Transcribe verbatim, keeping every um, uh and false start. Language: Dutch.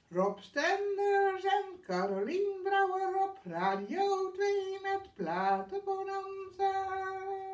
Rob Stenders en Carolien Brouwer op Radio twee met Platenbonanza.